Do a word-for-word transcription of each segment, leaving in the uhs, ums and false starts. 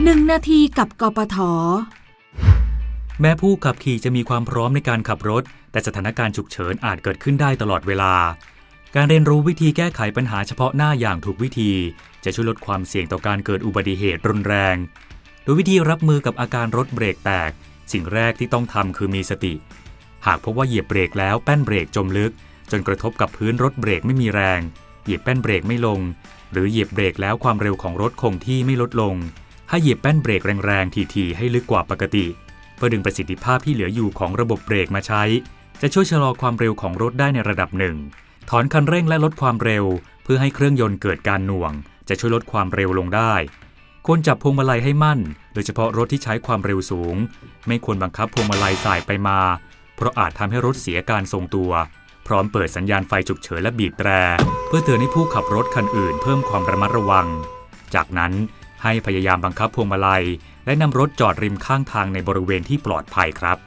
หนึ่งนาทีกับกปท. แม้ผู้ขับขี่จะมีความพร้อมในการขับรถแต่สถานการณ์ฉุกเฉินอาจเกิดขึ้นได้ตลอดเวลาการเรียนรู้วิธีแก้ไขปัญหาเฉพาะหน้าอย่างถูกวิธีจะช่วยลดความเสี่ยงต่อการเกิดอุบัติเหตุรุนแรงโดยวิธีรับมือกับอาการรถเบรกแตกสิ่งแรกที่ต้องทำคือมีสติหากพบว่าเหยียบเบรกแล้วแป้นเบรกจมลึกจนกระทบกับพื้นรถเบรกไม่มีแรงเหยียบแป้นเบรกไม่ลงหรือเหยียบเบรกแล้วความเร็วของรถคงที่ไม่ลดลงให้เหยียบแป้นเบรกแรงๆถี่ๆให้ลึกกว่าปกติเพื่อดึงประสิทธิภาพที่เหลืออยู่ของระบบเบรกมาใช้จะช่วยชะลอความเร็วของรถได้ในระดับหนึ่งถอนคันเร่งและลดความเร็วเพื่อให้เครื่องยนต์เกิดการหน่วงจะช่วยลดความเร็วลงได้ควรจับพวงมาลัยให้มั่นโดยเฉพาะรถที่ใช้ความเร็วสูงไม่ควรบังคับพวงมาลัยสายไปมาเพราะอาจทำให้รถเสียการทรงตัวพร้อมเปิดสัญญาณไฟฉุกเฉินและบีบแตรเพื่อเตือนให้ผู้ขับรถคันอื่นเพิ่มความระมัดระวังจากนั้นให้พยายามบังคับพวงมาลัยและนำรถจอดริมข้างทางในบริเวณที่ปลอดภัยครับ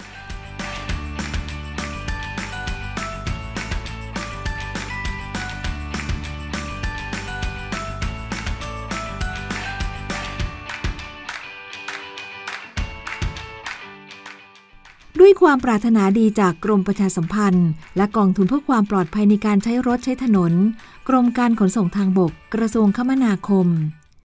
ด้วยความปรารถนาดีจากกรมประชาสัมพันธ์และกองทุนเพื่อความปลอดภัยในการใช้รถใช้ถนนกรมการขนส่งทางบกกระทรวงคมนาคม